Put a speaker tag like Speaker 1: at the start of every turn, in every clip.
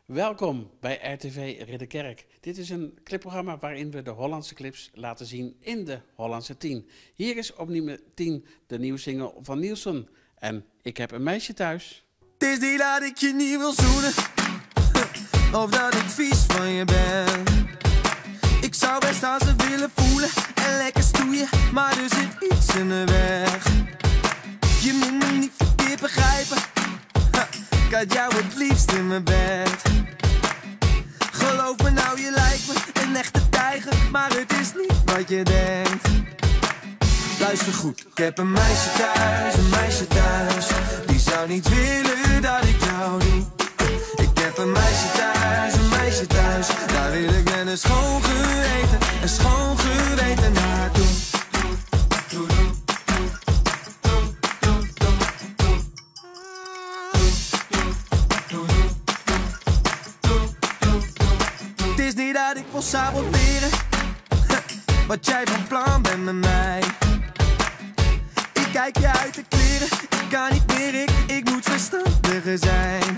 Speaker 1: Welkom bij RTV Ridderkerk. Dit is een clipprogramma waarin we de Hollandse clips laten zien in de Hollandse 10. Hier is op nummer 10 de nieuwe single van Nielsen. En ik heb een meisje thuis.
Speaker 2: Het is niet dat ik je niet wil zoenen, of dat ik vies van je ben. Ik zou best aan ze willen voelen en lekker stoeien, maar er zit iets in de weg. Je moet me niet verkeerd begrijpen, ik had jou het liefst in mijn bed. Geloof me nou, je lijkt me een echte tijger, maar het is niet wat je denkt. Luister goed, ik heb een meisje thuis, die zou niet willen dat ik jou doe. Ik heb een meisje thuis, daar wil ik met een schoon geweten naartoe. Het is niet dat ik wil saboteren wat jij van plan bent met mij. Ik kijk je uit de kleren, ik kan niet meer, ik moet verstandiger zijn.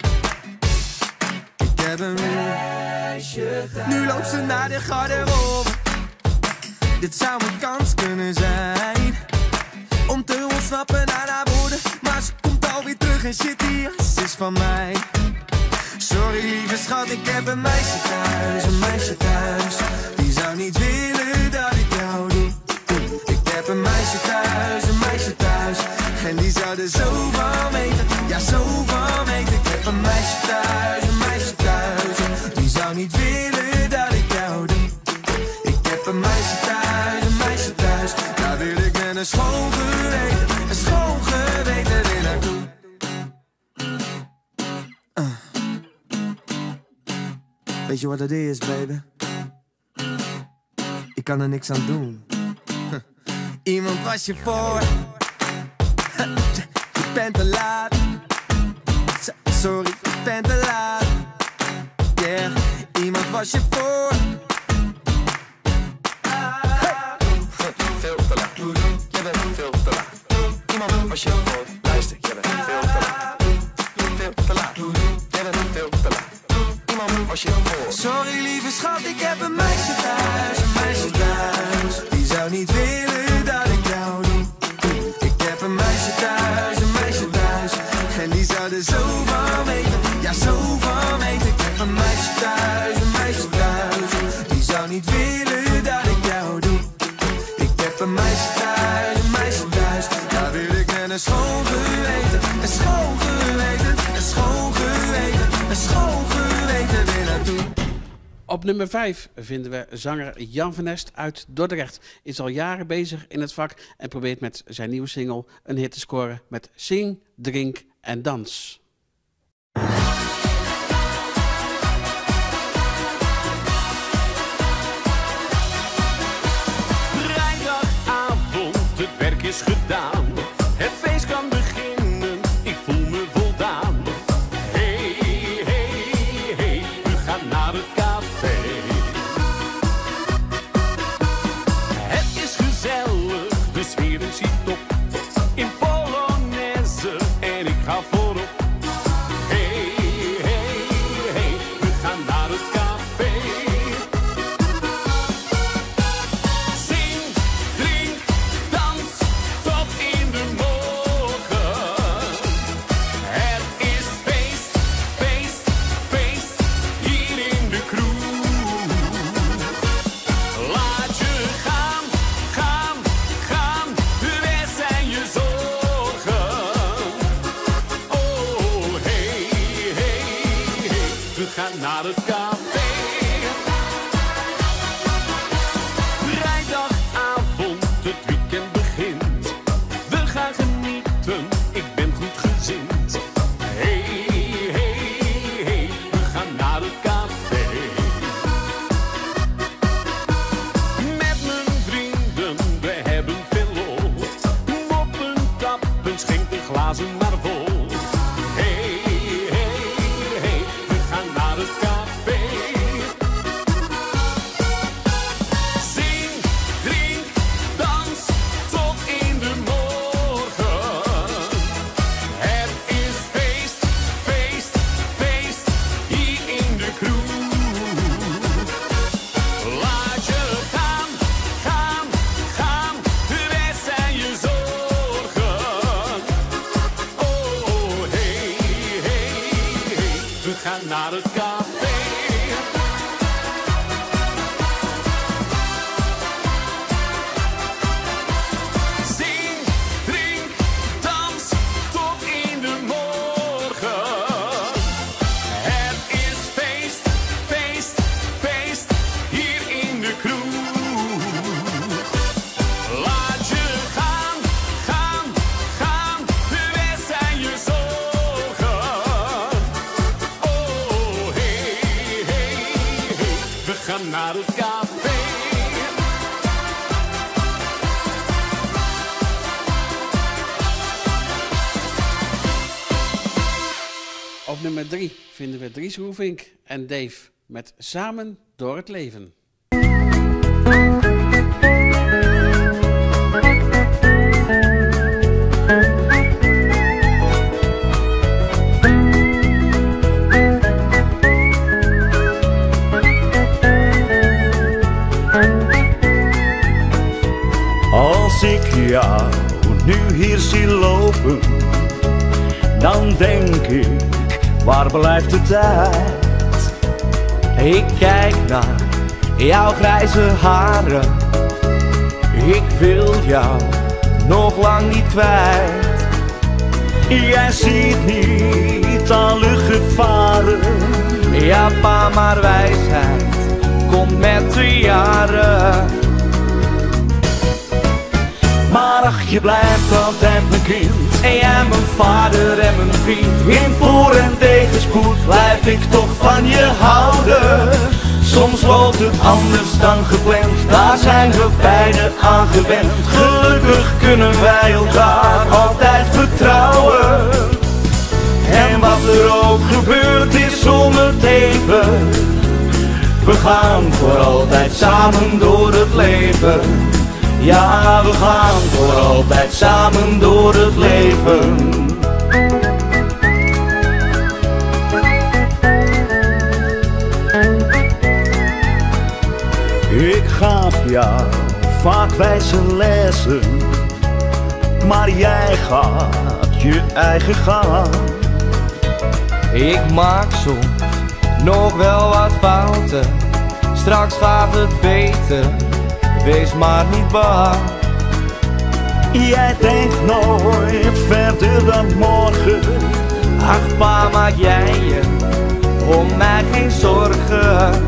Speaker 2: Ik heb een meisje thuis. Nu loopt ze naar de garderobe. Dit zou mijn kans kunnen zijn om te ontsnappen aan haar woorden, maar ze komt alweer terug en shit, die jas is van mij. Sorry lieve schat, ik heb een meisje thuis, die zou niet willen dat ik jou doe. Ik heb een meisje thuis, en die zou er zo van weten, ja zo van weten. Ik heb een meisje thuis, die zou niet willen dat ik jou doe. Ik heb een meisje thuis, daar wil ik met een schoon geweten weer naartoe. Weet je wat het is, baby? Ik kan er niks aan doen. Iemand was je voor. Je bent te laat. Sorry, je bent te laat. Yeah, iemand was je voor. Veel te laat. Je bent veel te laat. Iemand was je voor. Luister, je bent veel te laat. Veel te laat. Je bent veel te laat. Iemand was je voor. Sorry lieve schat, ik heb een meisje thuis, die zou niet willen dat ik jou doe. Ik heb een meisje thuis, en die zou er zo van weten, ja zo van weten. Ik heb een meisje thuis, die zou niet willen dat ik jou doe. Ik heb een meisje thuis, daar wil ik met een schoon geweten weer naartoe.
Speaker 1: Op nummer 5 vinden we zanger Jan van Nest uit Dordrecht. Is al jaren bezig in het vak en probeert met zijn nieuwe single een hit te scoren met Zing, Drink en Dans.
Speaker 3: Vrijdagavond, het werk is gedaan. Het feest kan beginnen, ik voel me voldaan. Hey, we gaan naar het café. Het is gezellig, de sfeer is hier top. In Polonaise en ik ga voorop. Hey, we gaan naar het café. Zing, drink, dans, tot in de morgen. Het is feest, feest, feest, hier in de kroeg. Laat je gaan, gaan, gaan, weg zijn je zorgen. Oh, hey, we gaan naar het café. Vrijdagavond, het weekend begint. We gaan genieten, ik ben goed gezind. Hey, we gaan naar het café. Met mijn vrienden, we hebben veel lol. Moppen, tappen, schenken glazen maar vol. Hey, we gaan naar het café. naar het café. Zing, drink, dans tot in de morgen. Het is feest, feest, feest hier in de kroeg. Laat je gaan, gaan, gaan, weg zijn je zorgen. Oh, hey, hey, hey, we gaan naar het café.
Speaker 1: Op nummer 3 vinden we Dries Roelvink en Dave met Samen door het leven.
Speaker 4: Als ik jou nu hier zie lopen, dan denk ik, waar blijft de tijd? Ik kijk naar jouw grijze haren, ik wil jou nog lang niet kwijt. Jij ziet niet alle gevaren, ja pa, maar wijsheid komt met de jaren. Maar ach, je blijft altijd mijn kind, en jij mijn vader en mijn vriend. In voor- en tegenspoed blijf ik toch van je houden. Soms loopt het anders dan gepland, daar zijn we beiden aan gewend. Gelukkig kunnen wij elkaar altijd vertrouwen. En wat er ook gebeurt is om het even. We gaan voor altijd samen door het leven. Ja, we gaan voor altijd samen door het leven. Ik gaf jou vaak wijze lessen, maar jij gaat je eigen gang. Ik maak soms nog wel wat fouten, straks gaat het beter. Wees maar niet bang. Jij denkt nooit verder dan morgen. Ach pa, maak jij je om mij geen zorgen.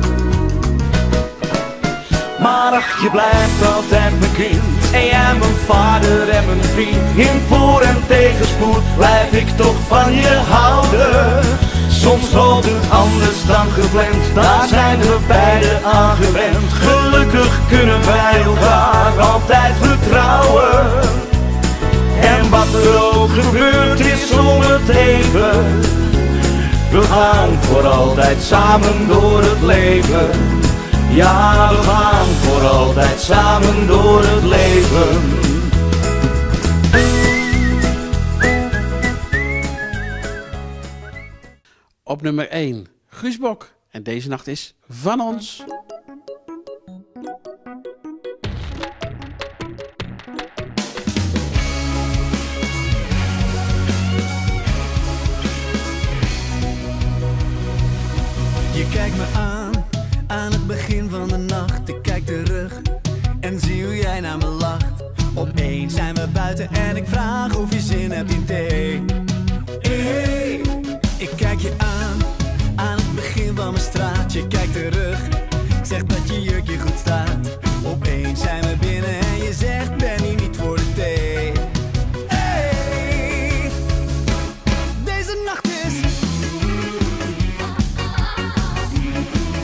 Speaker 4: Maar ach, je blijft altijd mijn kind, en jij mijn vader en mijn vriend. In voor- en tegenspoed blijf ik toch van je houden. Soms loopt het anders dan gepland, daar zijn we beiden aan gewend. Gelukkig kunnen wij elkaar altijd vertrouwen. En wat er ook gebeurt is om het even. We gaan voor altijd samen door het leven. Ja, we gaan voor altijd samen door het leven.
Speaker 1: Op nummer 1 Guus Bok en deze nacht is van ons.
Speaker 2: Je kijkt me aan het begin van de nacht. Ik kijk terug en zie hoe jij naar me lacht. Opeens zijn we buiten en ik vraag of je zin hebt in thee. Hey, ik kijk je aan het begin van mijn straat. Je kijkt terug, ik zeg dat je jurkje goed staat. Opeens zijn we binnen en je zegt ben hier niet voor de thee. Hey, deze nacht is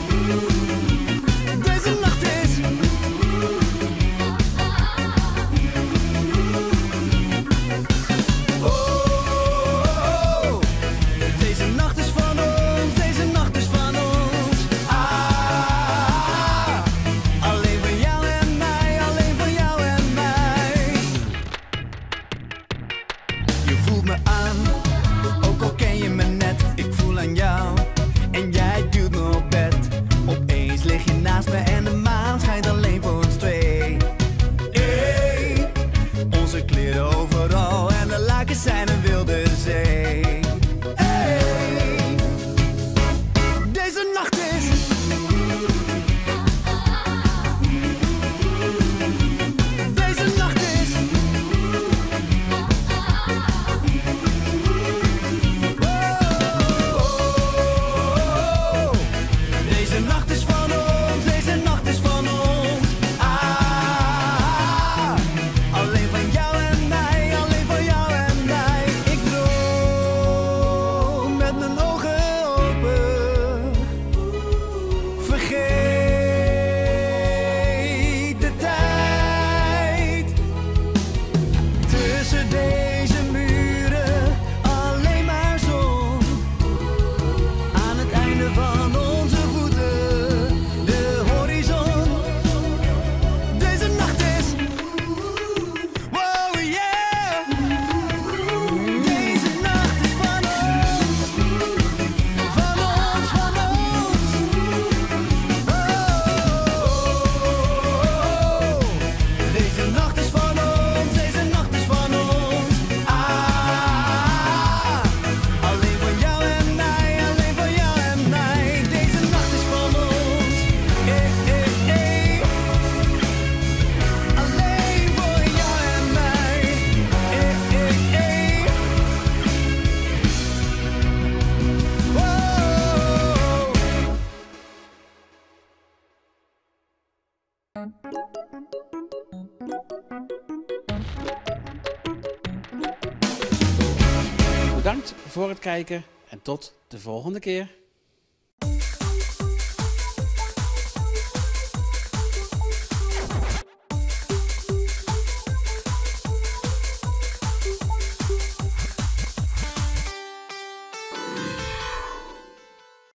Speaker 1: Bedankt voor het kijken en tot de volgende keer.